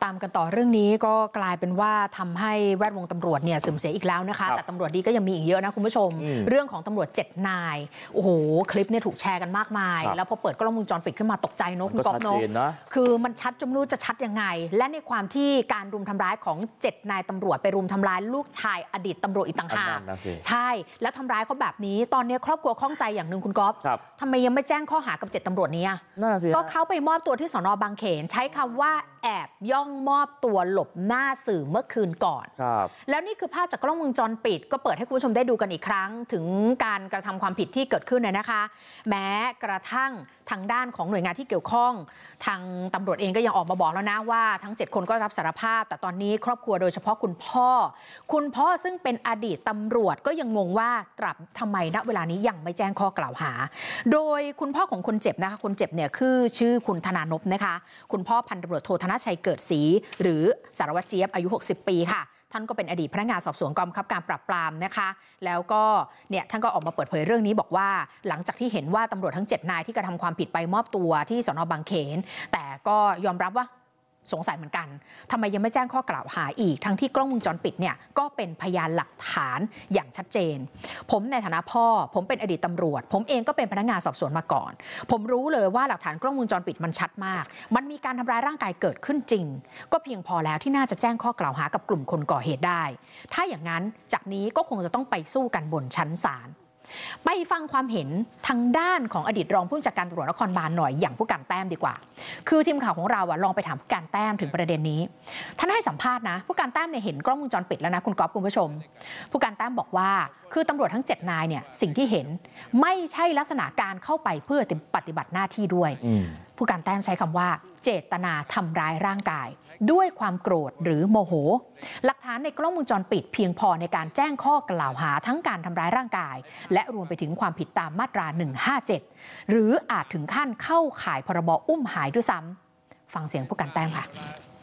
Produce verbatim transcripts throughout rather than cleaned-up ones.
ตามกันต่อเรื่องนี้ก็กลายเป็นว่าทำให้แวดวงตำรวจเนี่ยเสื่อมเสียอีกแล้วนะคะแต่ตำรวจดีก็ยังมีอีกเยอะนะคุณผู้ชมเรื่องของตำรวจเจ็ดนายโอ้โหคลิปเนี่ยถูกแชร์กันมากมายแล้วพอเปิดกล้องวงจรปิดขึ้นมาตกใจนกก๊อฟนกคือมันชัดจนไม่รู้จะชัดยังไงและในความที่การรุมทำร้ายของเจ็ดนายตำรวจไปรุมทำร้ายลูกชายอดีตตำรวจอีกต่างหากใช่แล้วทำร้ายเขาแบบนี้ตอนนี้ครอบครัวข้องใจอย่างหนึ่งคุณก๊อฟทำไมยังไม่แจ้งข้อหากับเจ็ดตำรวจนี้ก็เขาไปมอบตัวที่สน.บางเขนใช้คำว่าแอบย่องมอบตัวหลบหน้าสื่อเมื่อคืนก่อนแล้วนี่คือภาพจากกล้องวงจรปิดก็เปิดให้คุณผู้ชมได้ดูกันอีกครั้งถึงการกระทำความผิดที่เกิดขึ้นเลยนะคะแม้กระทั่งทางด้านของหน่วยงานที่เกี่ยวข้องทางตำรวจเองก็ยังออกมาบอกแล้วนะว่าทั้งเจ็ดคนก็รับสารภาพแต่ตอนนี้ครอบครัวโดยเฉพาะคุณพ่อคุณพ่อซึ่งเป็นอดีตตำรวจก็ยังงงว่าตรับทำไมณเวลานี้ยังไม่แจ้งข้อกล่าวหาโดยคุณพ่อของคนเจ็บนะคะคนเจ็บเนี่ยคือชื่อคุณธนานพนะคะคุณพ่อพันตำรวจโทธนชัยเกิดศรีหรือสารวัตรเจี๊ยบอายุหกสิบปีค่ะท่านก็เป็นอดีตพนักงานสอบสวนกองบังคับการปราบปรามนะคะแล้วก็เนี่ยท่านก็ออกมาเปิดเผยเรื่องนี้บอกว่าหลังจากที่เห็นว่าตำรวจทั้งเจ็ดนายที่กระทำความผิดไปมอบตัวที่สน.บางเขนแต่ก็ยอมรับว่าสงสัยเหมือนกันทำไมยังไม่แจ้งข้อกล่าวหาอีกทั้งที่กล้องวงจรปิดเนี่ยก็เป็นพยานหลักฐานอย่างชัดเจนผมในฐานะพ่อผมเป็นอดีตตำรวจผมเองก็เป็นพนักงานสอบสวนมาก่อนผมรู้เลยว่าหลักฐานกล้องวงจรปิดมันชัดมากมันมีการทำร้ายร่างกายเกิดขึ้นจริงก็เพียงพอแล้วที่น่าจะแจ้งข้อกล่าวหากับกลุ่มคนก่อเหตุได้ถ้าอย่างนั้นจากนี้ก็คงจะต้องไปสู้กันบนชั้นศาลไปฟังความเห็นทางด้านของอดีตรองผู้บัญชาการตำรวจนครบาลหน่อยอย่างผู้การแต้มดีกว่าคือทีมข่าวของเราอะลองไปถามผู้การแต้มถึงประเด็นนี้ท่านให้สัมภาษณ์นะผู้การแต้มเนี่ยเห็นกล้องวงจรปิดแล้วนะคุณก๊อฟคุณผู้ชมผู้การแต้มบอกว่าคือตำรวจทั้งเจ็ดนายเนี่ยสิ่งที่เห็นไม่ใช่ลักษณะการเข้าไปเพื่อปฏิบัติหน้าที่ด้วยผู้การแต้มใช้คำว่าเจตนาทำร้ายร่างกายด้วยความโกรธหรือโมโหหลักฐานในกล้องวงจรปิดเพียงพอในการแจ้งข้อกล่าวหาทั้งการทำร้ายร่างกายและรวมไปถึงความผิดตามมาตราหนึ่งห้าเจ็ดหรืออาจถึงขั้นเข้าข่ายพรบอุ้มหายด้วยซ้ำฟังเสียงผู้การแต้มค่ะ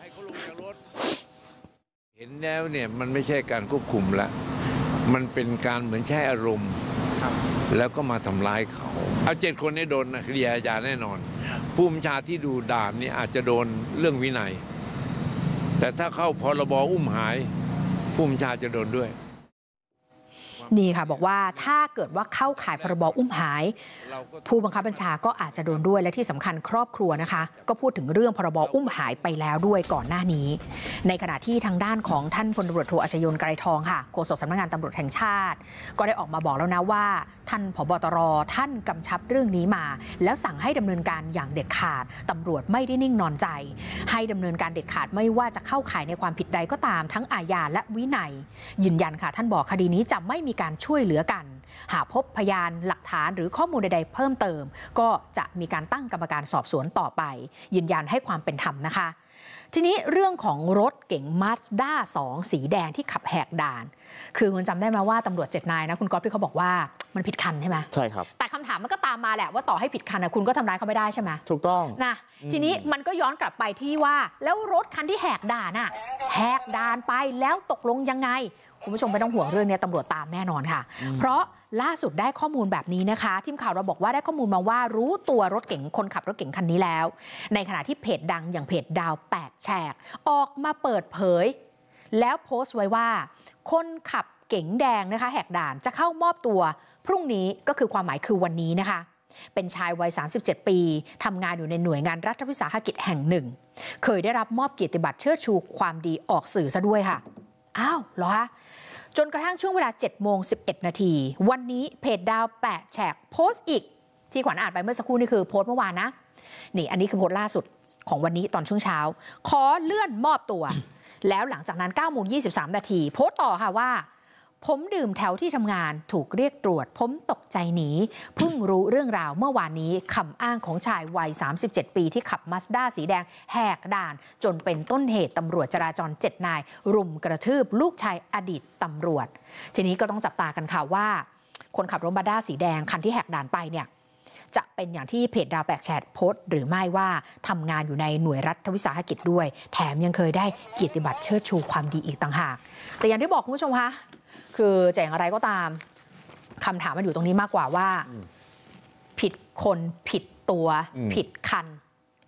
เห็นแล้วเนี่ยมันไม่ใช่การควบคุมละมันเป็นการเหมือนใช้อารมณ์แล้วก็มาทำร้ายเขาเอาเจ็ดคนนี้โดนคดีอาญาแน่นอนผู้บัญชาที่ดูด่านนี่อาจจะโดนเรื่องวินัยแต่ถ้าเข้าพรบอุ้มหายผู้บัญชาจะโดนด้วยนี่ค่ะบอกว่าถ้าเกิดว่าเข้าข่ายพรบอุ้มหายผู้บังคับบัญชาก็อาจจะโดนด้วยและที่สำคัญครอบครัวนะคะก็พูดถึงเรื่องพรบอุ้มหายไปแล้วด้วยก่อนหน้านี้ในขณะที่ทางด้านของท่านพลตำรวจโทอัชยนต์ไกรทองค่ะโฆษกสำนักงานตำรวจแห่งชาติก็ได้ออกมาบอกแล้วนะว่าท่านผบ.ตร.ท่านกำชับเรื่องนี้มาแล้วสั่งให้ดำเนินการอย่างเด็ดขาดตำรวจไม่ได้นิ่งนอนใจให้ดำเนินการเด็ดขาดไม่ว่าจะเข้าข่ายในความผิดใดก็ตามทั้งอาญาและวินัยยืนยันค่ะท่านบอกคดีนี้จะไม่มีการช่วยเหลือกันหากพบพยานหลักฐานหรือข้อมูลใดๆเพิ่มเติมก็จะมีการตั้งกรรมการสอบสวนต่อไปยืนยันให้ความเป็นธรรมนะคะทีนี้เรื่องของรถเก๋งมาสด้าสองสีแดงที่ขับแหกด่านคือคุณจำได้ไหมว่าตำรวจเจ็ดนายนะคุณก๊อฟที่เขาบอกว่ามันผิดคันใช่ไหมใช่ครับแต่คำถามมันก็ตามมาแหละว่าต่อให้ผิดคันนะคุณก็ทำร้ายเขาไม่ได้ใช่ไหมถูกต้องนะทีนี้มันก็ย้อนกลับไปที่ว่าแล้วรถคันที่แหกด่านอะแหกด่านไปแล้วตกลงยังไงคุณผู้ชมไม่ต้องห่วงเรื่องนี้ตำรวจตามแน่นอนค่ะเพราะล่าสุดได้ข้อมูลแบบนี้นะคะทีมข่าวเราบอกว่าได้ข้อมูลมาว่ารู้ตัวรถเก๋งคนขับรถเก๋งคันนี้แล้วในขณะที่เพจดังอย่างเพจดาวแปดแฉกออกมาเปิดเผยแล้วโพสต์ไว้ว่าคนขับเก๋งแดงนะคะแหกด่านจะเข้ามอบตัวพรุ่งนี้ก็คือความหมายคือวันนี้นะคะเป็นชายวัยสามสิบเจ็ดปีทำงานอยู่ในหน่วยงานรัฐวิสาหกิจแห่งหนึ่งเคยได้รับมอบเกียรติบัตรเชิดชูความดีออกสื่อซะด้วยค่ะอ้าวเหรอคะจนกระทั่งช่วงเวลา เจ็ดโมงสิบเอ็ดนาทีวันนี้เพจดาวแปดแฉกโพสต์อีกที่ขวัญอ่านไปเมื่อสักครู่นี่คือโพสต์เมื่อวานนะนี่อันนี้คือโพสต์ล่าสุดของวันนี้ตอนช่วงเช้าขอเลื่อนมอบตัว แล้วหลังจากนั้น เก้าโมงยี่สิบสามนาทีโพสต์ต่อค่ะว่าผมดื่มแถวที่ทำงานถูกเรียกตรวจผมตกใจหนีเพิ่งรู้เรื่องราวเมื่อวานนี้คำอ้างของชายวัยสามสิบเจ็ดปีที่ขับมาสด้าสีแดงแหกด่านจนเป็นต้นเหตุตำรวจจราจรเจ็ดนายรุมกระทืบลูกชายอดีตตำรวจทีนี้ก็ต้องจับตากันค่ะว่าคนขับรถมาสด้าสีแดงคันที่แหกด่านไปเนี่ยจะเป็นอย่างที่เพจดาวแปดแฉกโพสต์หรือไม่ว่าทำงานอยู่ในหน่วยรัฐวิสาหกิจด้วยแถมยังเคยได้เกียรติบัตรเชิดชูความดีอีกต่างหากแต่อย่างที่บอกคุณผู้ชมคะคือจะอย่างไรก็ตามคำถามมันอยู่ตรงนี้มากกว่าว่าผิดคนผิดตัวผิดคัน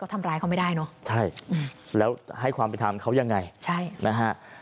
ก็ทำร้ายเขาไม่ได้เนาะใช่แล้วให้ความเป็นธรรมเขายังไงใช่นะฮะ